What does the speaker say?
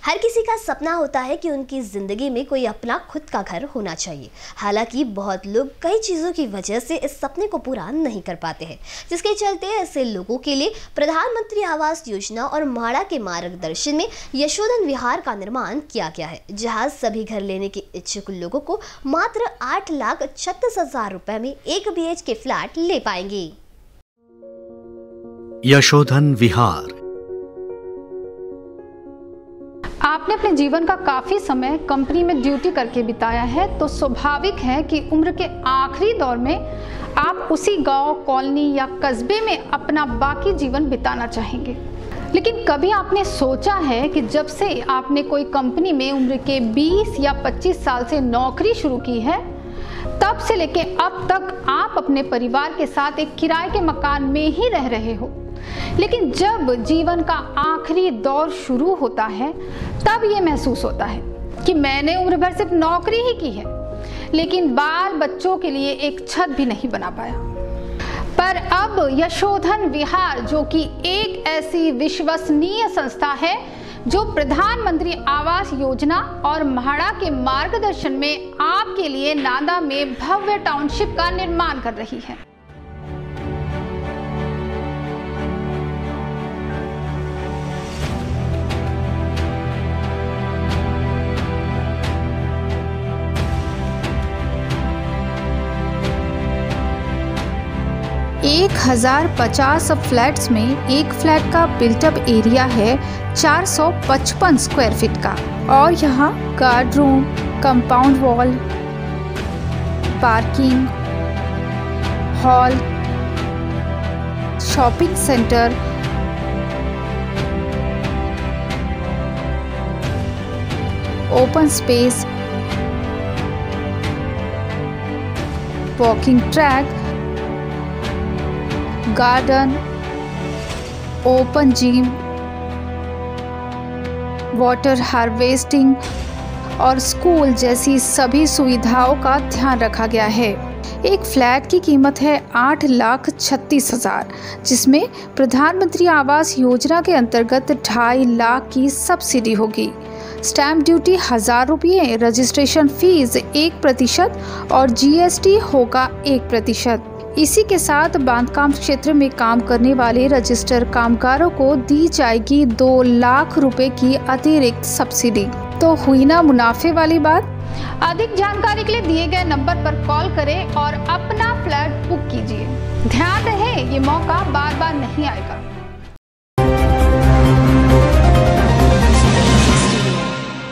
हर किसी का सपना होता है कि उनकी ज़िंदगी में कोई अपना खुद का घर होना चाहिए। हालांकि बहुत लोग कई चीज़ों की वजह से इस सपने को पूरा नहीं कर पाते हैं, जिसके चलते ऐसे लोगों के लिए प्रधानमंत्री आवास योजना और म्हाडा के मार्गदर्शन में यशोधन विहार का निर्माण किया गया है, जहां सभी घर लेने के इच्छुक लोगों को मात्र 8,36,000 रुपए में 1 BHK फ्लैट ले पाएंगे। यशोधन विहार। आपने अपने जीवन का काफी समय कंपनी में ड्यूटी करके बिताया है, तो स्वाभाविक है कि उम्र के आखिरी दौर में आप उसी गांव, कॉलोनी या कस्बे में अपना बाकी जीवन बिताना चाहेंगे। लेकिन कभी आपने सोचा है कि जब से आपने कोई कंपनी में उम्र के 20 या 25 साल से नौकरी शुरू की है, तब से लेके अब तक आप अपने परिवार के साथ एक किराए के मकान में ही रह रहे हो। लेकिन जब जीवन का आखिरी दौर शुरू होता है, तब ये महसूस होता है कि मैंने उम्र भर सिर्फ नौकरी ही की है, लेकिन बाल बच्चों के लिए एक छत भी नहीं बना पाया। पर अब यशोधन विहार, जो कि एक ऐसी विश्वसनीय संस्था है जो प्रधानमंत्री आवास योजना और म्हाडा के मार्गदर्शन में आपके लिए नांदा में भव्य टाउनशिप का निर्माण कर रही है। एक 1050 फ्लैट्स में एक फ्लैट का बिल्टअप एरिया है 455 स्क्वायर फीट का, और यहाँ guard room, compound wall, parking, hall, shopping centre, open space, walking track, garden, open gym, water harvesting और स्कूल जैसी सभी सुविधाओं का ध्यान रखा गया है। एक फ्लैट की कीमत है 8,36,000, जिसमें प्रधानमंत्री आवास योजना के अंतर्गत 2.5 लाख की सब्सिडी होगी। स्टैम्प ड्यूटी 1,000 रुपये, रजिस्ट्रेशन फीस 1% और GST होगा 1%। इसी के साथ बांधकाम क्षेत्र में काम करने वाले रजिस्टर्ड कामगारों को दी जाएगी 2 लाख रुपए की अतिरिक्त सब्सिडी। तो हुई ना मुनाफे वाली बात। अधिक जानकारी के लिए दिए गए नंबर पर कॉल करें और अपना फ्लैट बुक कीजिए। ध्यान रहे, ये मौका बार बार नहीं आएगा।